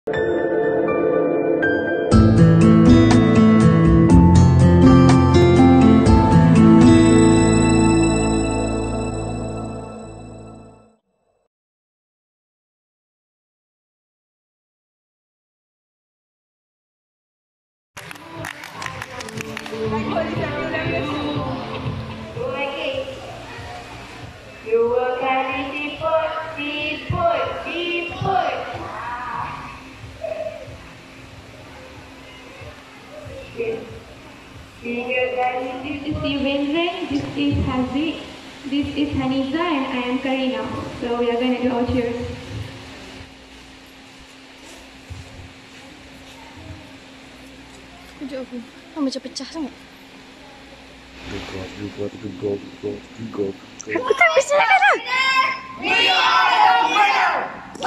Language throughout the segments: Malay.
Dua kali siput, siput, siput. Tiga kali This is Yuvendran, this is Haziq, this is Haniza, and I am Karina. So we are going to do our cheers. Kejap aku. Macam pecah sangat. Aku tak bisa nak dah. We are the winners!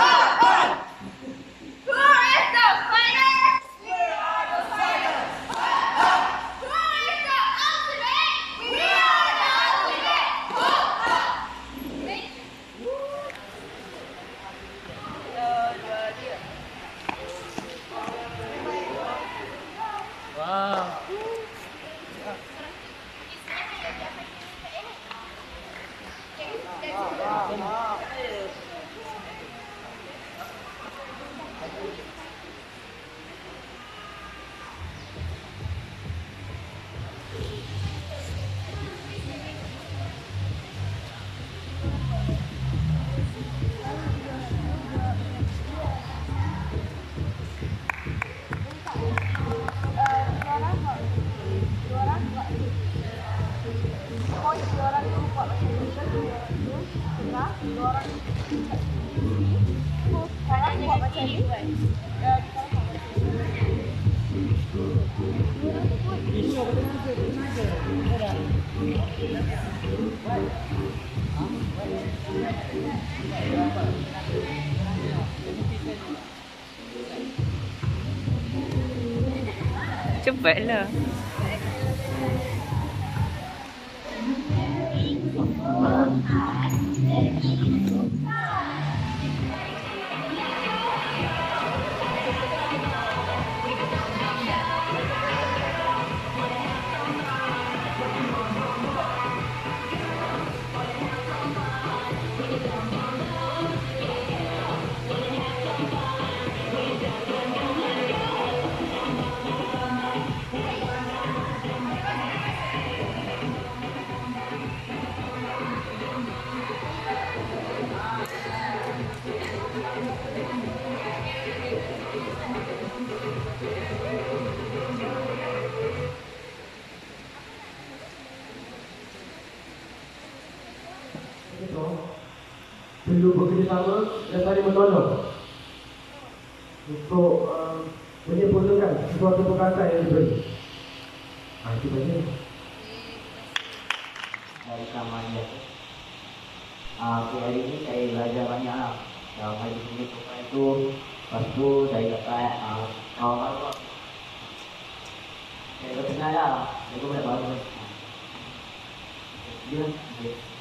Who is the finest? We are the finest! Who is the ultimate? We are the ultimate! Wow. Cepatlah. Perlu bekerjasama dan saling menolong untuk menyempurnakan sesuatu perkataan yang diberi. Itu saja. Dari kamarnya tu. Hari ini saya belajar banyak lah. Dalam hari ini tukar itu, lepas tu saya dapat kawan-kawan. Saya kenal lah. Saya pun dah baru. Dia